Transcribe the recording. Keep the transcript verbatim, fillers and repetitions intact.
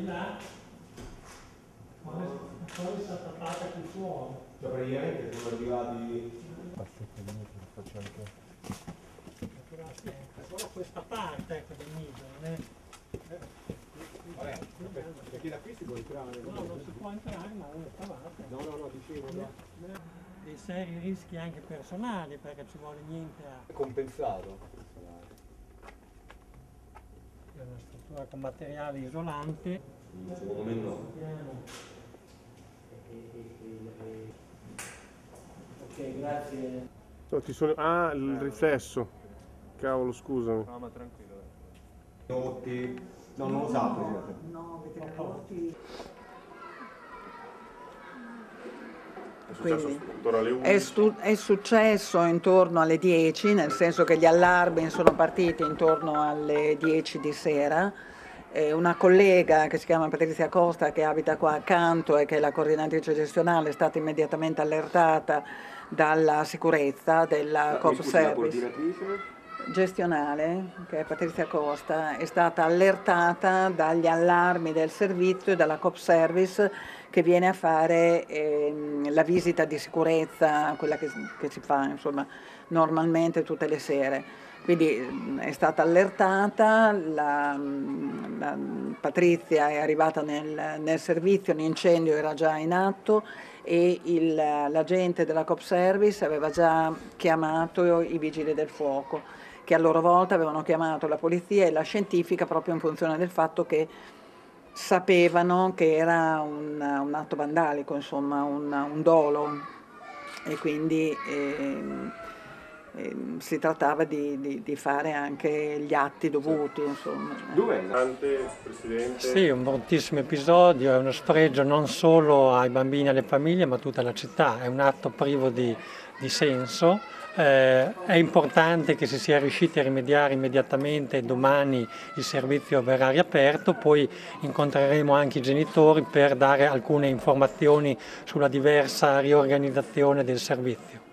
di là, ma poi è stata fatta più fuori. Cioè praticamente sono arrivati... Solo questa parte, ecco, del nido, non è... Vabbè, perché da qui si può entrare? No, non si può entrare, ma uno scavate. No, no, no, dicevo, no. Dei seri rischi anche personali, perché ci vuole niente a... È compensato. È una struttura con materiali isolanti. Secondo me no. Ok, grazie. No, ti sono... Ah, il riflesso. Cavolo, scusami. No, ma tranquillo. Rotti. No, non lo sa, Presidente. No, avete rotti. Quindi, è, è successo intorno alle dieci, nel senso che gli allarmi sono partiti intorno alle dieci di sera. Eh, una collega che si chiama Patrizia Costa, che abita qua accanto e che è la coordinatrice gestionale, è stata immediatamente allertata dalla sicurezza della Coop Service gestionale, che è Patrizia Costa, è stata allertata dagli allarmi del servizio e dalla Coop Service che viene a fare ehm, la visita di sicurezza, quella che, che si fa insomma normalmente tutte le sere. Quindi è stata allertata, la, la Patrizia è arrivata nel, nel servizio, l'incendio era già in atto e il, l'agente della Coop Service aveva già chiamato i vigili del fuoco, che a loro volta avevano chiamato la polizia e la scientifica proprio in funzione del fatto che sapevano che era un, un atto vandalico, insomma un, un dolo, e quindi eh, eh, si trattava di, di, di fare anche gli atti dovuti. Insomma. Dov'è il Presidente? Sì, un bruttissimo episodio, è uno sfregio non solo ai bambini e alle famiglie ma a tutta la città, è un atto privo di, di senso. Eh, è importante che si sia riusciti a rimediare immediatamente, domani il servizio verrà riaperto, poi incontreremo anche i genitori per dare alcune informazioni sulla diversa riorganizzazione del servizio.